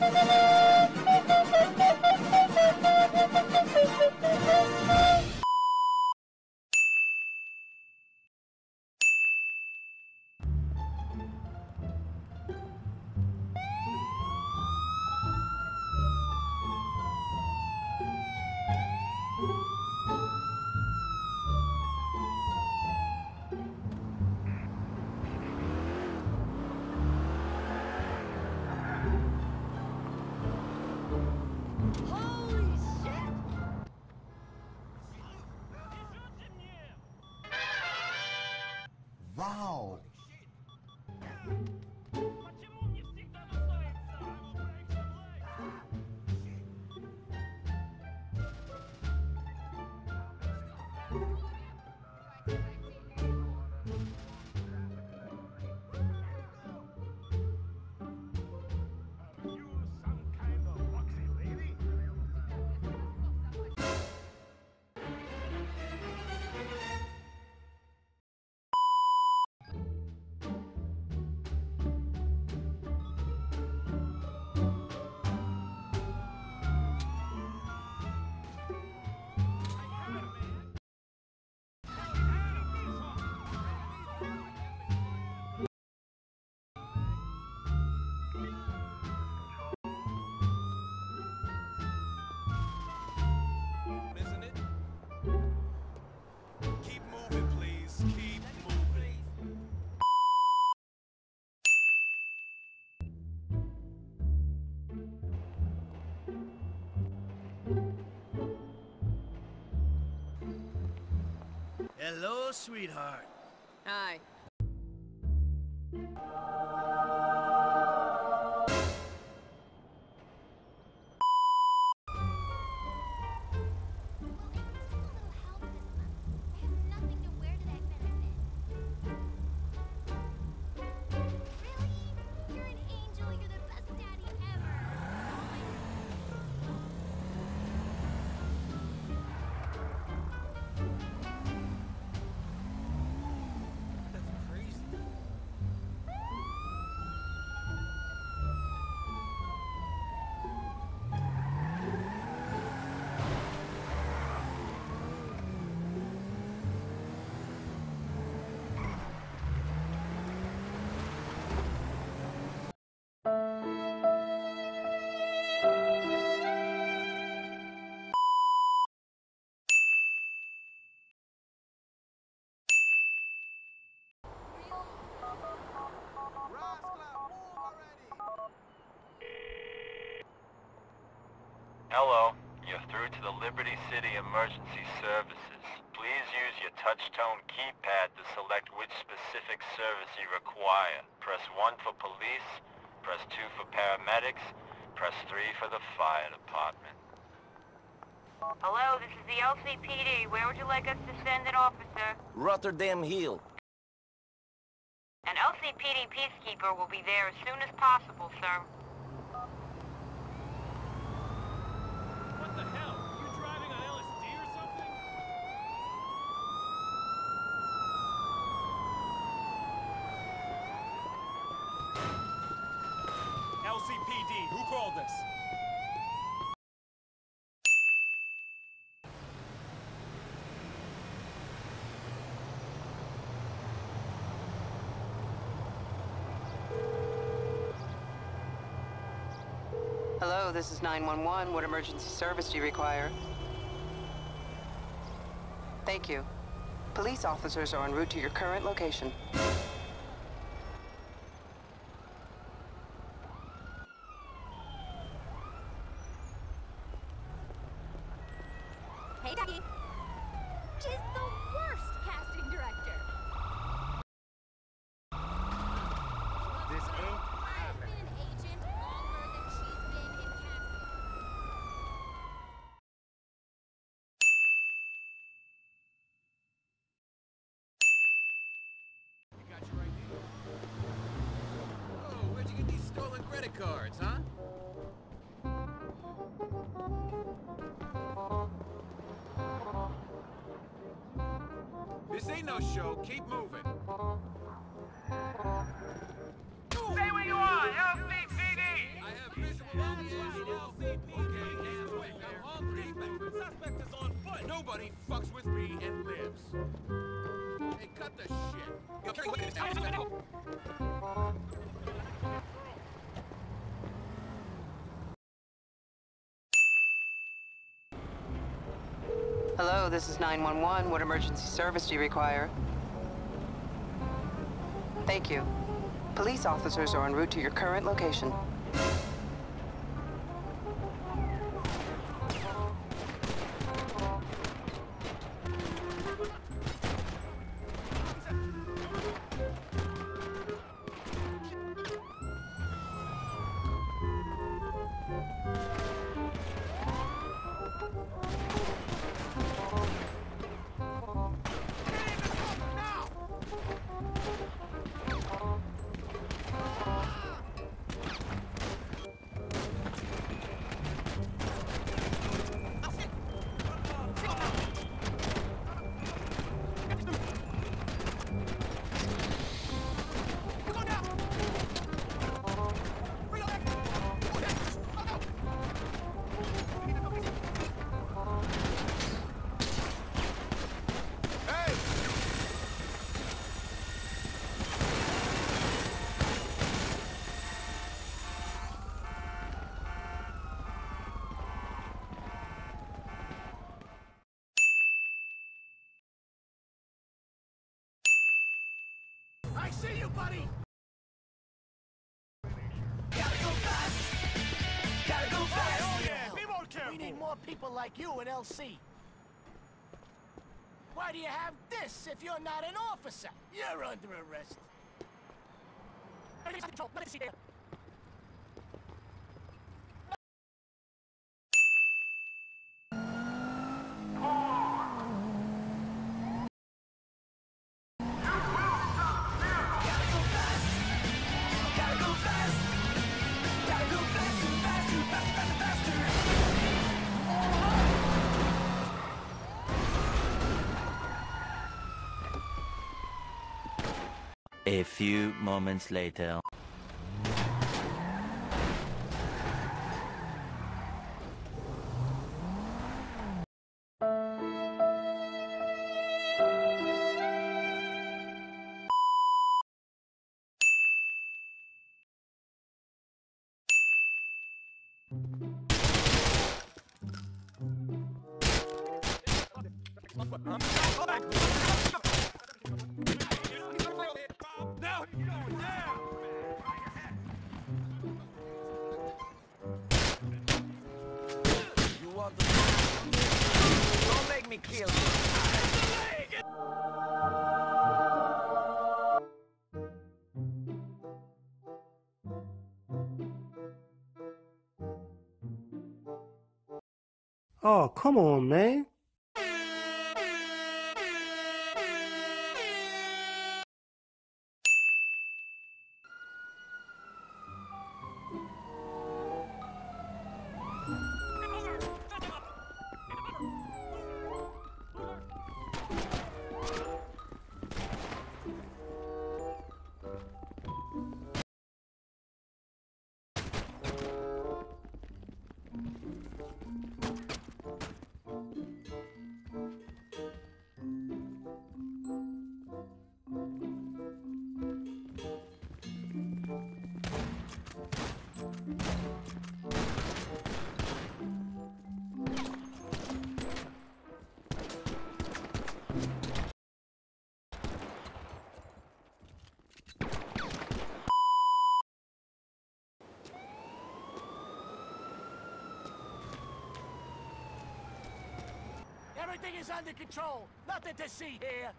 Wow! Isn't it? Keep moving, please. Keep moving. Hello, sweetheart. Hi. Hello, you're through to the Liberty City Emergency Services. Please use your touch-tone keypad to select which specific service you require. Press 1 for police, press 2 for paramedics, press 3 for the fire department. Hello, this is the LCPD. Where would you like us to send an officer? Rotterdam Hill. An LCPD peacekeeper will be there as soon as possible, sir. What the hell? You driving on LSD or something? LCPD, who called us? Hello, this is 911. What emergency service do you require? Thank you. Police officers are en route to your current location. Hey, Ducky. She's the worst casting director. This ain't I've been an agent longer than she's been in casting. You got your ID? Oh, where'd you get these stolen credit cards, huh? This ain't no show. Keep moving. Stay where you are, LCPD! I have visual on Nobody fucks with me and lives. Hey, cut the shit. Hello, this is 911. What emergency service do you require? Thank you. Police officers are en route to your current location. I see you, buddy! Gotta go fast! Oh yeah, be more careful! We need more people like you in LC. Why do you have this if you're not an officer? You're under arrest. A few moments later. Now he's going down! You want the... Don't make me kill you. Oh, come on, man. Everything is under control. Nothing to see here.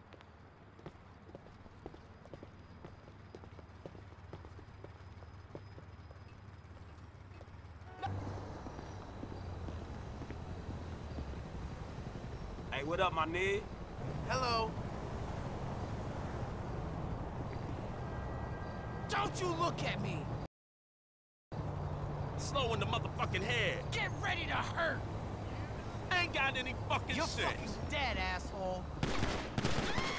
Hey, what up, my nigga? Hello. Don't you look at me. Slow in the motherfucking head. Get ready to hurt. I ain't got any fucking You're sense. fucking dead, asshole.